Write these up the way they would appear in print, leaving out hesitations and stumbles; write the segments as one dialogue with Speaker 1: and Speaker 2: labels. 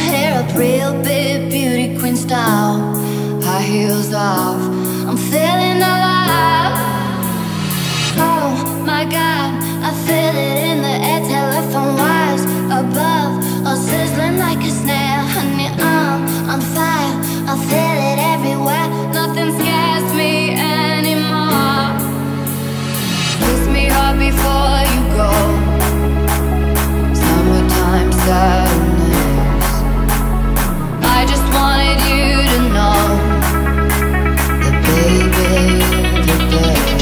Speaker 1: hair up real big, beauty queen style. High heels off, I'm feeling alive. Oh my God, I feel it in the air. Telephone wires above, all sizzling like a snare. Honey, I'm on fire, I feel it everywhere. Nothing scares me anymore. Kiss me hard before you go. Summertime sadness. I just wanted you to know that baby, you're the best.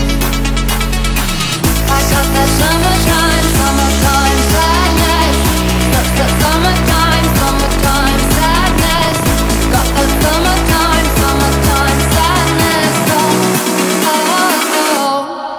Speaker 1: I got that summertime, summertime sadness. Summertime, summertime sadness. Got that summertime, summertime sadness. Oh, oh, oh.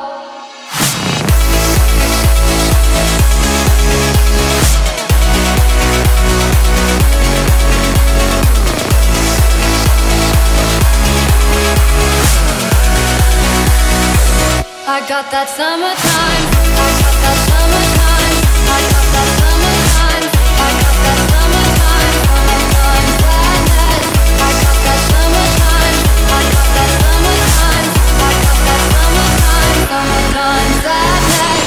Speaker 1: I got that summertime, I got that summertime, I got that summertime, I got that summertime, summertime sadness. I got that summertime, I got that summertime, I got that summertime, summertime sadness.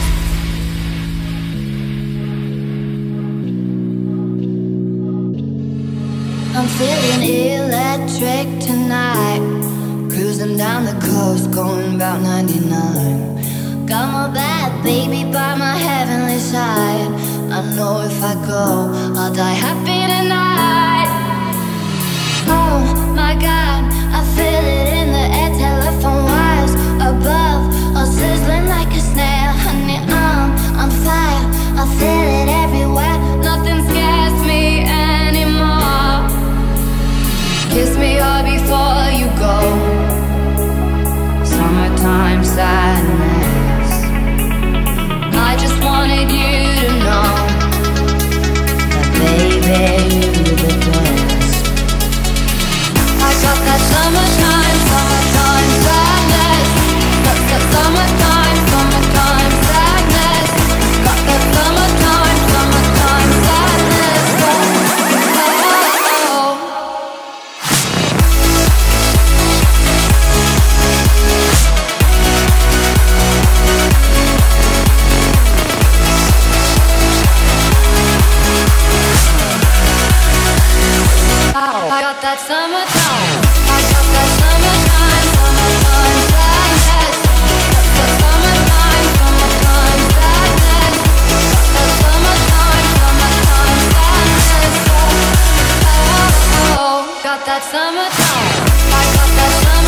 Speaker 1: I'm feeling electric tonight. Cruising down the coast, going about 99. Got my bad baby by my heavenly side. I know if I go, I'll die happy tonight. Oh my God, I feel it in the air. Telephone wires above, all sizzling like a snare. Honey, I'm on fire, I feel it everywhere. Nothing scares me anymore. Kiss me hard before you go. Summertime sadness. I just wanted you to know that baby, you're the best. I got that summertime, summertime sadness. Got that summertime, summertime sadness. Got that summertime, summertime sadness. Oh, oh, oh. I got that summertime, I got that summertime, summertime sadness. Got that summertime, summertime sadness. Got that summertime, summertime sadness. Oh, oh, oh. Got that summertime, I got that summertime.